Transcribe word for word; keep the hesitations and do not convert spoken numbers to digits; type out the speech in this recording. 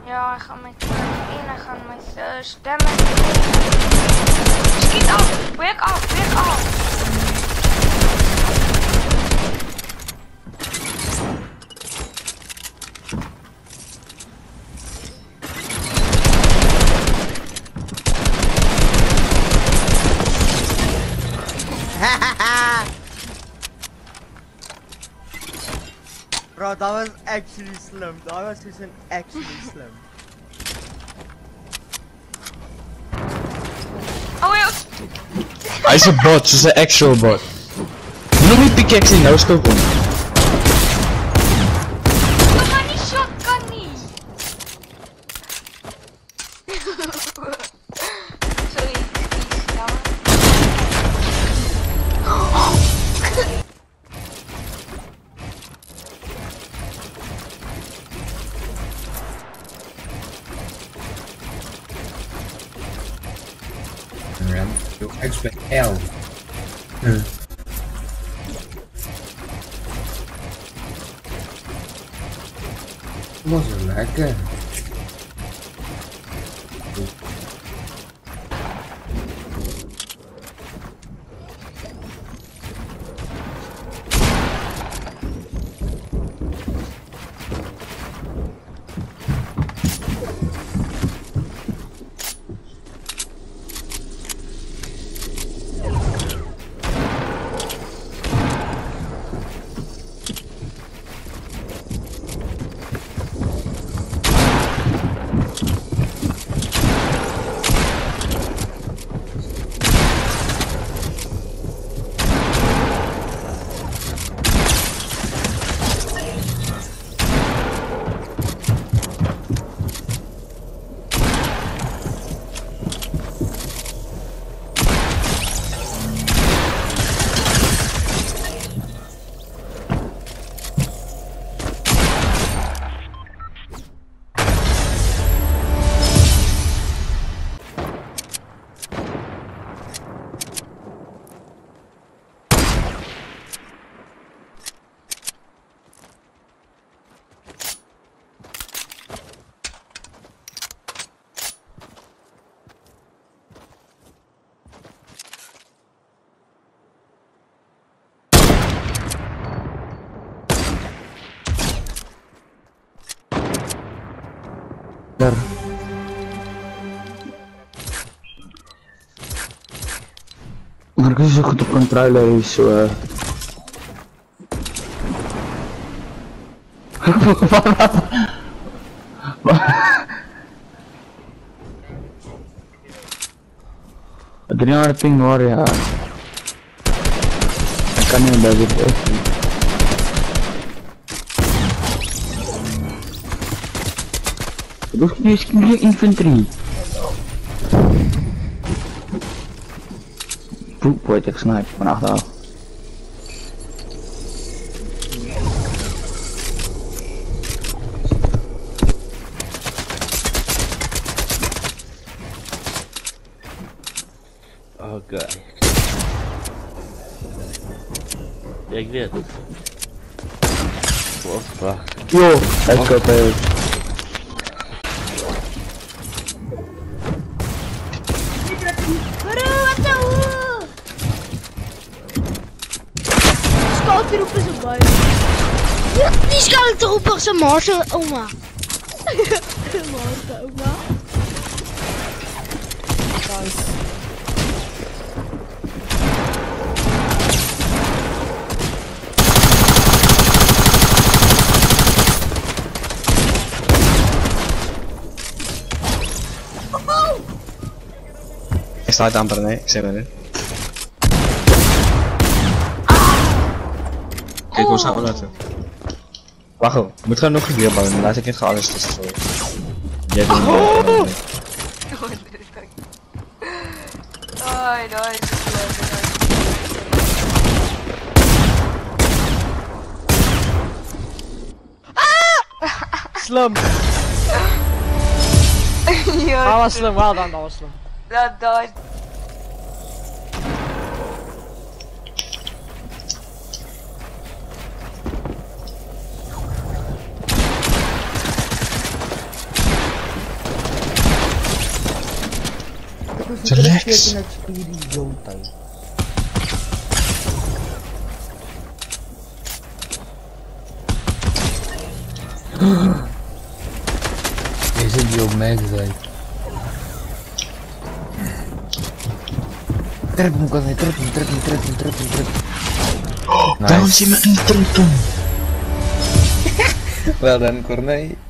Ja, ik ga met één gaan met uh, stemmen. Schiet af! Break af! Break af! Bro, that was actually slim. That was just an actually slim. Oh ja. Hij is een bot, ze is een actual bot. Noem niet pickaxe in, nou scope om. We gaan niet shotgun niet. Sorry, excuse, jammer. Door X bij L. Hm. Was wel lekker. Daar. Maar ik is zo goed op controle is zo. Uh... Ik denk dat ping hoor ja. Ik kan niet bij dit echt. Look at this infantry. Poep wordt ik snipe van achteraf. Oh god. Ja, ik weet het. What fuck. Yo, let's go play. Roepen ze bij. Die schuilt erop als een Marse oma. Marse oma. Ik sta amper nee, ik zeg het niet. Kijk hoe zou dat doen? Wacht hoor, moet gewoon nog een keer bouwen, dan laat ik het gewoon alles tussen zo. Jij doet het niet. Oh, nice. Slim. Dat was slim, well done, dat was slim. Dat, dat. Relax. Relax. Nag-speedy zone tayo. Deze die op mij gezegd. Trap hem, kan hij trap hem, trap hem, trap hem, trap hem, trap hem. Waarom zie je me in de trom? Wel dan, Corneille.